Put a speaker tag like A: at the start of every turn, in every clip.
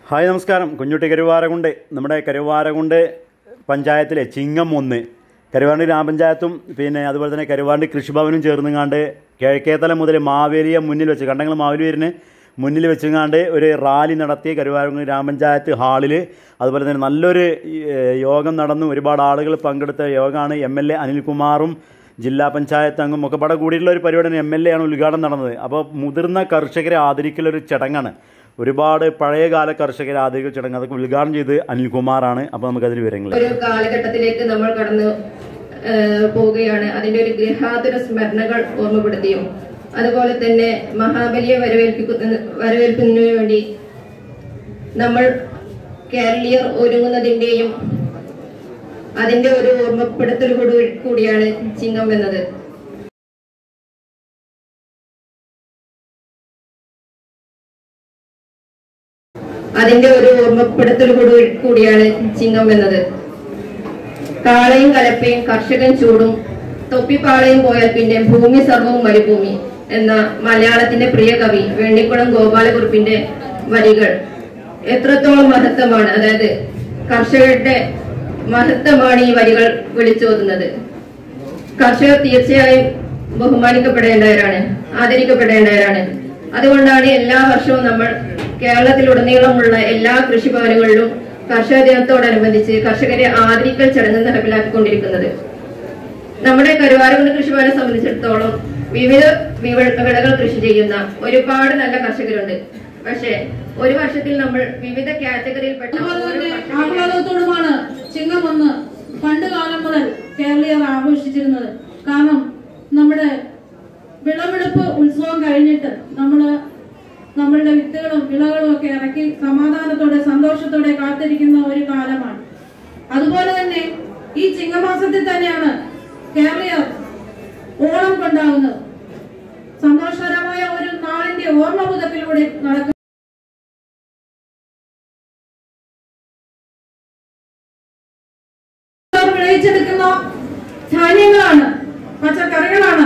A: Hi നമസ്കാരം. കുഞ്ഞുട്ടി കരുവാരകുണ്ട് നമ്മുടെ കരുവാരകുണ്ട് പഞ്ചായത്തിലെ ചിങ്ങം 1 കരുവാരകുണ്ട് ഗ്രാമപഞ്ചായത്തും പിന്നെ അതുപോലെ തന്നെ കരുവാരകുണ്ട് കൃഷിഭവനും ചേർന്നുങ്ങാണ്ട് കിഴക്കേത്തല മുതൽ മാവേലിയെ മുന്നിൽ വെച്ച് കണ്ടങ്ങൾ മാവേലിയൂരിന് മുന്നിൽ വെച്ചുങ്ങാണ്ട് ഒരു റാലി നടത്തി കരുവാരകുണ്ട് ഗ്രാമപഞ്ചായത്ത് ഹാളിൽ. അതുപോലെ തന്നെ നല്ലൊരു യോഗം നടന്നു. ഒരുപാട് ആളുകൾ പങ്കെടുത്ത യോഗമാണ്. MLA അനിൽകുമാറും ജില്ലാ പഞ്ചായത്ത് അംഗം ഒക്കെ പട കൂടിയിട്ടുള്ള ഒരു പരിപാടിയാണ്. MLA ആണ് ഉദ്ഘാടനം നടന്നത്. അപ്പോൾ മുതിർന്ന കർഷകരെ ആദരിക്കലൊരു ചടങ്ങാണ്. ഒരുപാട് പഴയകാല കർഷകരെ ആദരിക്കൽ ചടങ്ങ് അതൊക്കെ ഉദ്ഘാടനം ചെയ്ത് അനിൽകുമാറാണ്. അപ്പോൾ നമുക്കതിൽ വിവരങ്ങൾ.
B: ഒരു കാലഘട്ടത്തിലേക്ക് നമ്മൾ കടന്നു പോവുകയാണ്. അതിന്റെ ഒരു ഗൃഹാതുര സ്മരണകൾ ഓർമ്മപ്പെടുത്തിയും അതുപോലെ തന്നെ മഹാബലിയെ വരവേൽക്കുന്നതിനു വേണ്ടി നമ്മൾ കേരളീയർ ഒരുങ്ങുന്നതിന്റെയും അതിന്റെ ഒരു ഓർമ്മപ്പെടുത്തൽ കൂടിയാണ് ചിങ്ങം എന്നത്. അതിന്റെ ഒരു ഓർമ്മപ്പെടുത്തൽ കൂടിയാണ് ചിങ്ങം എന്നത്. കാളയും കലപ്പയും കർഷകൻ ചൂടും തൊപ്പിപ്പാളയും പോയാൽ പിന്നെ ഭൂമി സർവവും മരുഭൂമി എന്ന മലയാളത്തിന്റെ പ്രിയ കവി വെണ്ണിക്കുളം ഗോപാലകുറുപ്പിന്റെ വരികൾ എത്രത്തോളം മഹത്വമാണ്, അതായത് കർഷകരുടെ മഹത്വമാണ് ഈ വരികൾ വിളിച്ചോതുന്നത്. കർഷകർ തീർച്ചയായും ബഹുമാനിക്കപ്പെടേണ്ടവരാണ്, ആദരിക്കപ്പെടേണ്ടവരാണ്. അതുകൊണ്ടാണ് എല്ലാ വർഷവും നമ്മൾ കേരളത്തിലുടനീളമുള്ള എല്ലാ കൃഷിഭവനുകളിലും കർഷക ദിനത്തോടനുബന്ധിച്ച് കർഷകരെ ആദരിക്കൽ ചടങ്ങ് നടപ്പിലാക്കിക്കൊണ്ടിരിക്കുന്നത്. നമ്മുടെ കരുവാരകുണ്ട് കൃഷിഭവനെ സംബന്ധിച്ചിടത്തോളം വിവിധ വിളകൾ കൃഷി ചെയ്യുന്ന ഒരുപാട് നല്ല കർഷകരുണ്ട്. പക്ഷേ ഒരു വർഷത്തിൽ നമ്മൾ വിവിധ കാറ്റഗറിയിൽപ്പെട്ട
C: ആഹ്ലാദത്തോടുമാണ് ചിങ്ങം 1 പണ്ട് കാലം മുതൽ കേരളീയർ ആഘോഷിച്ചിരുന്നത്. കാരണം നമ്മുടെ വിളവെടുപ്പ് ഉത്സവം കഴിഞ്ഞിട്ട് നമ്മളുടെ വിത്തുകളും വിളകളും ഒക്കെ ഇറക്കി സമാധാനത്തോടെ സന്തോഷത്തോടെ കാത്തിരിക്കുന്ന ഒരു കാലമാണ്. അതുപോലെ തന്നെ ഈ ചിങ്ങമാസത്തിൽ തന്നെയാണ് കേരളീയർ ഓണം കൊണ്ടാകുന്നത്. സന്തോഷകരമായ ഒരു നാളിന്റെ ഓർമ്മ പുതുക്കലിലൂടെ നടക്കുന്ന വിളയിച്ചെടുക്കുന്ന ധാന്യങ്ങളാണ്, പച്ചക്കറികളാണ്,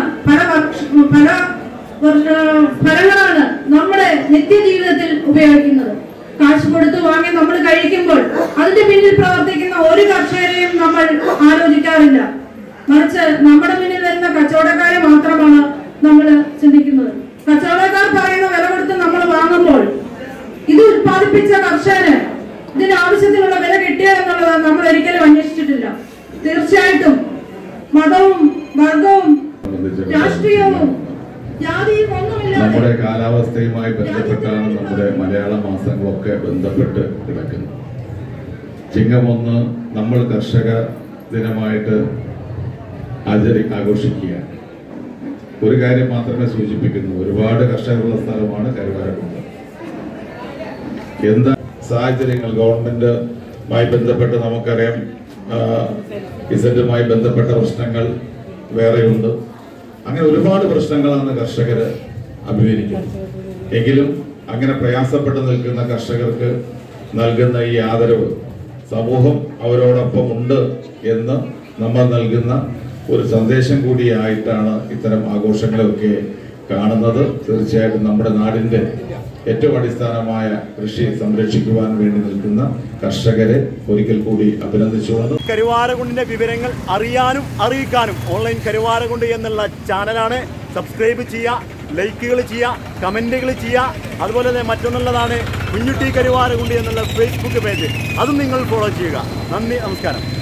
C: ഫലങ്ങളാണ് നമ്മുടെ നിത്യജീവിതത്തിൽ ഉപയോഗിക്കുന്നത്. കാശ് കൊടുത്ത് വാങ്ങി നമ്മൾ കഴിക്കുമ്പോൾ അതിന്റെ പിന്നിൽ പ്രവർത്തിക്കുന്ന ഒരു കർഷകരെയും നമ്മൾ ആലോചിക്കാറില്ല. മറിച്ച് നമ്മുടെ മുന്നിൽ വരുന്ന കച്ചവടക്കാരെ മാത്രമാണ് നമ്മൾ ചിന്തിക്കുന്നത്. കച്ചവടക്കാർ പറയുന്ന വില കൊടുത്ത് നമ്മൾ വാങ്ങുമ്പോൾ ഇത് ഉത്പാദിപ്പിച്ച കർഷകന് ഇതിന് ആവശ്യത്തിനുള്ള വില കിട്ടിയോ എന്നുള്ളത് നമ്മൾ ഒരിക്കലും അന്വേഷിച്ചിട്ടില്ല. തീർച്ചയായിട്ടും മതവും വർഗവും രാഷ്ട്രീയവും ജാതിയും ഒന്നുമില്ല.
D: നമ്മുടെ കാലാവസ്ഥയുമായി ബന്ധപ്പെട്ടാണ് നമ്മുടെ മലയാള മാസങ്ങളൊക്കെ ബന്ധപ്പെട്ട് കിടക്കുന്നത്. ചിങ്ങം 1 നമ്മൾ കർഷക ദിനമായിട്ട് ആഘോഷിക്കുകയാണ്. ഒരു കാര്യം മാത്രമേ സൂചിപ്പിക്കുന്നു, ഒരുപാട് കർഷകരുള്ള സ്ഥലമാണ് കരുവാരക്കുണ്ട്. എന്താ സാഹചര്യങ്ങൾ ഗവൺമെന്റുമായി ബന്ധപ്പെട്ട് നമുക്കറിയാം, ഇസറ്റുമായി ബന്ധപ്പെട്ട പ്രശ്നങ്ങൾ വേറെയുണ്ട്. അങ്ങനെ ഒരുപാട് പ്രശ്നങ്ങളാണ് കർഷകര് അഭിമുഖീകരിക്കുന്നത്. എങ്കിലും അങ്ങനെ പ്രയാസപ്പെട്ട് നിൽക്കുന്ന കർഷകർക്ക് നൽകുന്ന ഈ ആദരവ് സമൂഹം അവരോടൊപ്പം ഉണ്ട് എന്ന് നമ്മൾ നൽകുന്ന ഒരു സന്ദേശം കൂടിയായിട്ടാണ് ഇത്തരം ആഘോഷങ്ങളൊക്കെ കാണുന്നത്. തീർച്ചയായിട്ടും നമ്മുടെ നാടിന്റെ ഏറ്റവും അടിസ്ഥാനമായ കൃഷി സംരക്ഷിക്കുവാൻ വേണ്ടി നിൽക്കുന്ന കർഷകരെ ഒരിക്കൽ കൂടി അഭിനന്ദിച്ചുകൊണ്ട്
A: കരുവാരകുണ്ടിന്റെ വിവരങ്ങൾ അറിയാനും അറിയിക്കാനും ഓൺലൈൻ കരുവാരകുണ്ട് എന്നുള്ള ചാനലാണ്. സബ്സ്ക്രൈബ് ചെയ്യുക, ലൈക്കുകൾ ചെയ്യുക, കമന്റുകൾ ചെയ്യുക. അതുപോലെ തന്നെ മറ്റൊന്നുള്ളതാണ് കുഞ്ഞുട്ടി കരുവാരകുണ്ട് എന്നുള്ള Facebook പേജ്, അതും നിങ്ങൾ ഫോളോ ചെയ്യുക. നന്ദി, നമസ്കാരം.